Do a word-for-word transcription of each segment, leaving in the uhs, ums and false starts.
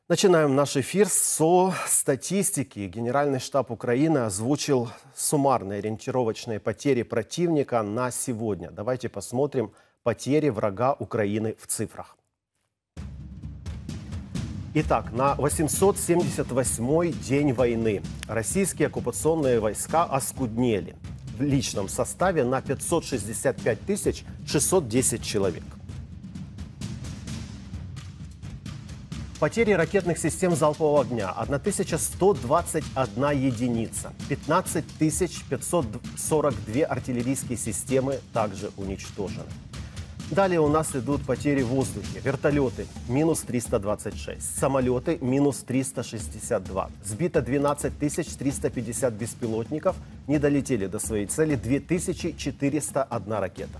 Начинаем наш эфир со статистики. Генеральный штаб Украины озвучил суммарные ориентировочные потери противника на сегодня. Давайте посмотрим потери врага Украины в цифрах. Итак, на восемьсот семьдесят восьмой день войны российские оккупационные войска оскуднели в личном составе на пятьсот шестьдесят пять тысяч шестьсот десять человек. Потери ракетных систем залпового огня – тысяча сто двадцать одна единица. пятнадцать тысяч пятьсот сорок две артиллерийские системы также уничтожены. Далее у нас идут потери в воздухе. Вертолеты – минус триста двадцать шесть. Самолеты – минус триста шестьдесят два. Сбито двенадцать тысяч триста пятьдесят беспилотников. Не долетели до своей цели две тысячи четыреста одна ракета.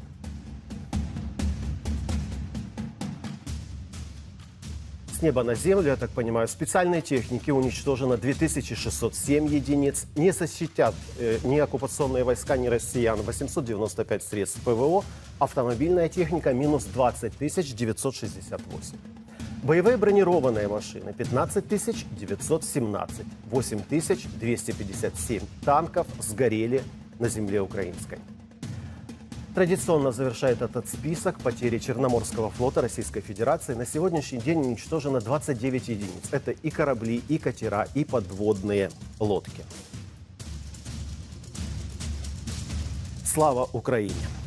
С неба на землю, я так понимаю, специальной техники уничтожено две тысячи шестьсот семь единиц. Не защитят э, ни оккупационные войска, ни россиян восемьсот девяносто пять средств ПВО. Автомобильная техника минус двадцать тысяч девятьсот шестьдесят восемь. Боевые бронированные машины пятнадцать тысяч девятьсот семнадцать. восемь тысяч двести пятьдесят семь танков сгорели на земле украинской. Традиционно завершает этот список потери Черноморского флота Российской Федерации. На сегодняшний день уничтожено двадцать девять единиц. Это и корабли, и катера, и подводные лодки. Слава Украине!